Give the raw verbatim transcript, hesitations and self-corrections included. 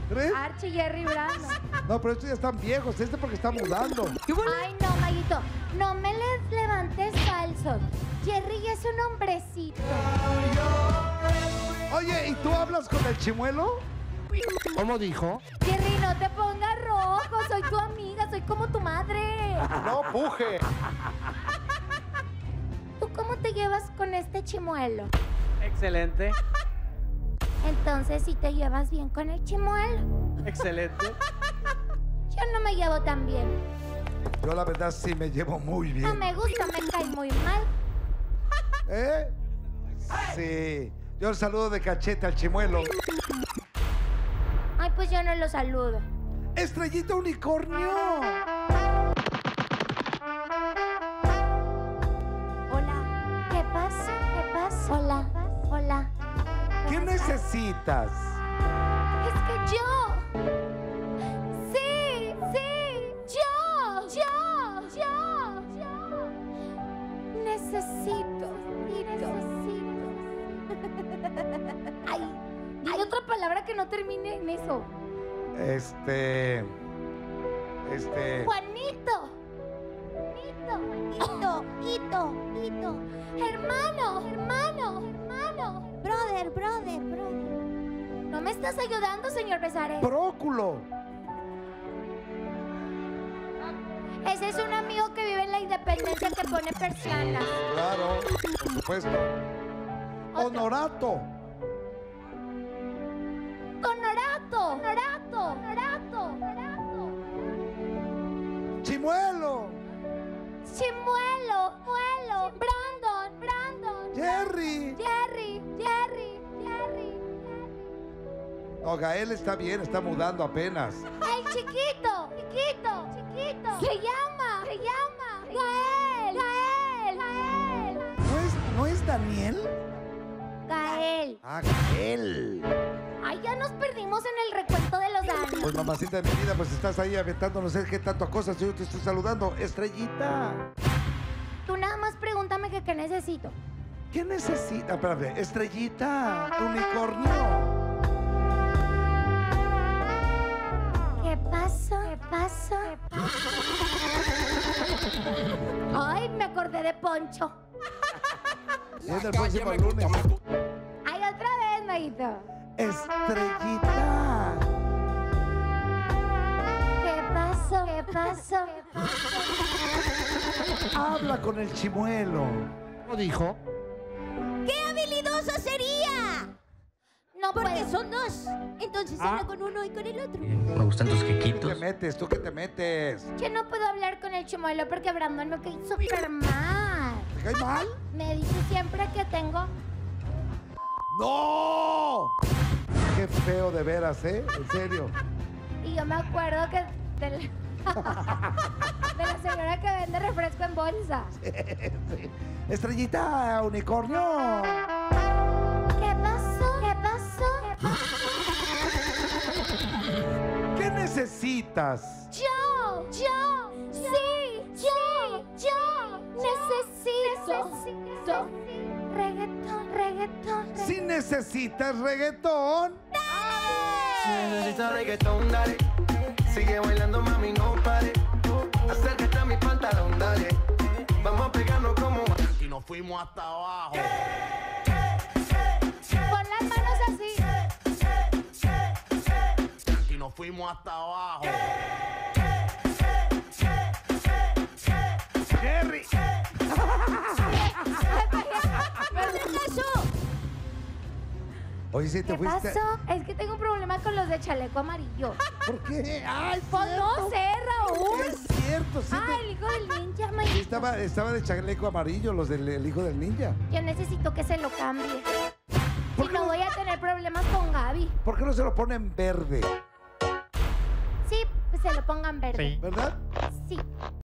¿Tres? Archie, Jerry, Brando. No, pero estos ya están viejos. Este porque está mudando. Ay, no, Maguito. No me les levantes falsos. Jerry es un hombrecito. Oye, ¿y tú hablas con el chimuelo? ¿Cómo dijo? Jerry, no te pongas rojo. Soy tu amiga, soy como tu madre. No puje. ¿Tú cómo te llevas con este chimuelo? Excelente. Entonces, si te llevas bien con el chimuelo. Excelente. Yo no me llevo tan bien. Yo la verdad sí me llevo muy bien. No me gusta, me cae muy mal. ¿Eh? Sí. Yo el saludo de cachete al chimuelo. Ay, pues yo no lo saludo. ¡Estrellita Unicornio! Hola. ¿Qué pasa? ¿Qué pasa? Hola. Hola. ¿Qué necesitas? Es que yo. Sí, sí. Yo. Yo. Yo. Yo. Necesito. Necesito. Ay, hay otra palabra que no termine en eso. Este... Este... Juanito. Hito. Hito. Hito. Hito. Hermano. Hermano. Hermano. Brother, brother, brother. ¿No me estás ayudando, señor Besares? Bróculo. Ese es un amigo que vive en la Independencia que pone persianas. Claro, por supuesto. Honorato. Honorato. Honorato. Honorato. Honorato. Chimuelo. Chimuelo. Muelo. Brandon. Brandon. Jerry. Jerry. Jerry. Jerry. No, Gael está bien, está mudando apenas. El chiquito. Chiquito. Chiquito. Se llama. Se llama. Gael. Gael. Gael. ¿No es, ¿no es Daniel? Gael. Ah, Gael. Ay, ya nos perdimos en el recuento de los años. Pues mamacita de mi vida, pues estás ahí aventando no sé qué tanto cosas. Yo te estoy saludando. Estrellita. Tú nada más pregúntame que qué necesito. ¿Qué necesita? Espérame. Estrellita. Unicornio. ¿Qué pasó? ¿Qué pasó? ¿Qué pasó? Ay, me acordé de Poncho. Viene el próximo lunes. Ay, otra vez, Maguito. Estrellita. ¿Qué pasó? ¿Qué pasó? Habla con el chimuelo. ¿Cómo dijo? ¡Qué habilidoso sería! No Porque puedo. son dos. Entonces Ah. habla con uno y con el otro. Me gustan tus ¿Tú qué te quequitos. metes? ¿Tú qué te metes? Yo no puedo hablar con el chimuelo porque Brandon me cae súper mal. ¿Te cae mal? Me dice siempre que tengo... ¡No! Qué feo de veras, ¿eh? En serio. Y yo me acuerdo que... De la, de la señora que vende refresco en bolsa. Sí. Estrellita, unicornio. ¿Qué pasó? ¿Qué pasó? ¿Qué necesitas? Yo, yo, sí, yo, yo necesito, necesito reggaetón, reggaetón. Si necesitas reggaetón. Si necesitas reggaetón, dale. Sigue bailando, mami, no pare. Acércate a mi pantalón, dale. Vamos a pegarnos como Y nos fuimos hasta abajo. Pon las manos así. Y nos fuimos hasta abajo. Jerry. Oye, si te ¿Qué fuiste. pasó? Es que tengo un problema con los de chaleco amarillo. ¿Por qué? ¡Ay, Pues no cierto! sé, Raúl. Es cierto, sí. Ah, te- el hijo del ninja, sí Mayito. estaba, estaba de chaleco amarillo, los del el hijo del ninja. Yo necesito que se lo cambie. ¿Por Si qué no no- voy a tener problemas con Gaby. ¿Por qué no se lo ponen verde? Sí, pues se lo pongan verde. Sí. ¿Verdad? Sí.